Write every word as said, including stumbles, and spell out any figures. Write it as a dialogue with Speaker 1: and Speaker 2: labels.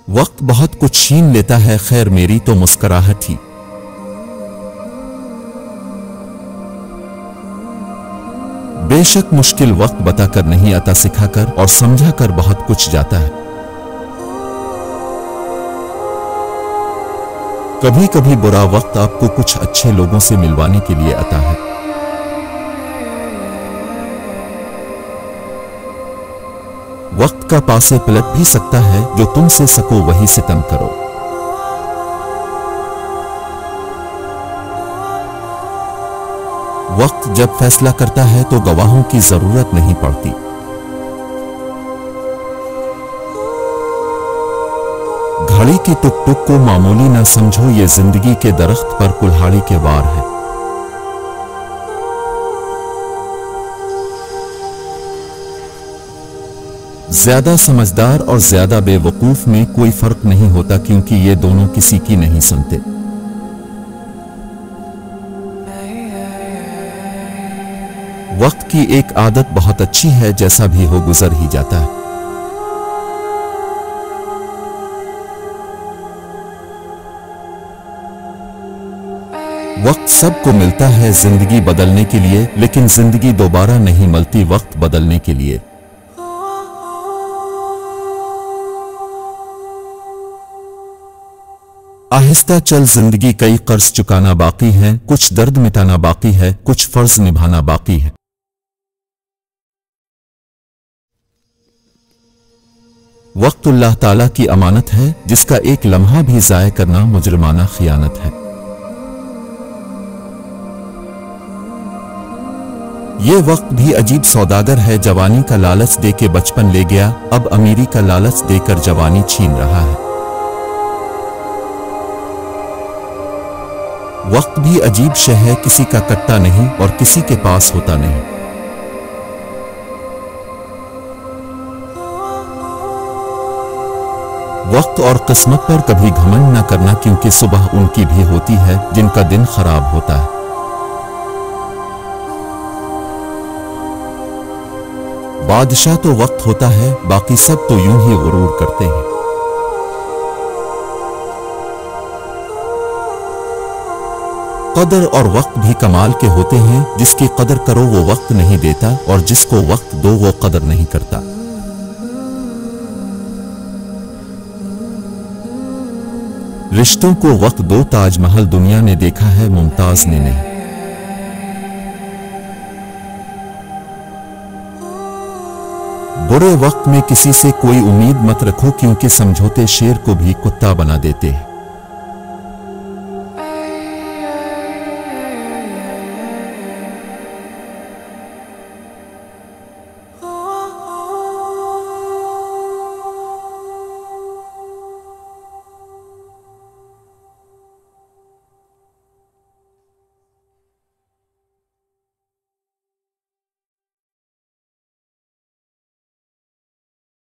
Speaker 1: वक्त बहुत कुछ छीन लेता है, खैर मेरी तो मुस्कुराहट ही। बेशक मुश्किल वक्त बताकर नहीं आता, सिखाकर और समझाकर बहुत कुछ जाता है। कभी कभी बुरा वक्त आपको कुछ अच्छे लोगों से मिलवाने के लिए आता है। वक्त का पासे पलट भी सकता है, जो तुमसे सको वही सितम करो। वक्त जब फैसला करता है तो गवाहों की जरूरत नहीं पड़ती। घड़ी की टुक टुक को मामूली ना समझो, ये जिंदगी के दरख्त पर कुल्हाड़ी के वार है। ज्यादा समझदार और ज्यादा बेवकूफ में कोई फर्क नहीं होता, क्योंकि ये दोनों किसी की नहीं सुनते। वक्त की एक आदत बहुत अच्छी है, जैसा भी हो गुजर ही जाता है। वक्त सबको मिलता है जिंदगी बदलने के लिए, लेकिन जिंदगी दोबारा नहीं मिलती वक्त बदलने के लिए। आहिस्ता चल जिंदगी, कई कर्ज चुकाना बाकी है, कुछ दर्द मिटाना बाकी है, कुछ फर्ज निभाना बाकी है। वक्त अल्लाह ताला की अमानत है, जिसका एक लम्हा भी ज़ाया करना मुजरिमाना खियानत है। ये वक्त भी अजीब सौदागर है, जवानी का लालच देके बचपन ले गया, अब अमीरी का लालच देकर जवानी छीन रहा है। वक्त भी अजीब शय है, किसी का कट्टा नहीं और किसी के पास होता नहीं। वक्त और किस्मत पर कभी घमंड न करना, क्योंकि सुबह उनकी भी होती है जिनका दिन खराब होता है। बादशाह तो वक्त होता है, बाकी सब तो यूं ही गुरूर करते हैं। कदर और वक्त भी कमाल के होते हैं, जिसकी कदर करो वो वक्त नहीं देता, और जिसको वक्त दो वो कदर नहीं करता। रिश्तों को वक्त दो, ताजमहल दुनिया ने देखा है, मुमताज ने नहीं। बुरे वक्त में किसी से कोई उम्मीद मत रखो, क्योंकि समझौते शेर को भी कुत्ता बना देते हैं।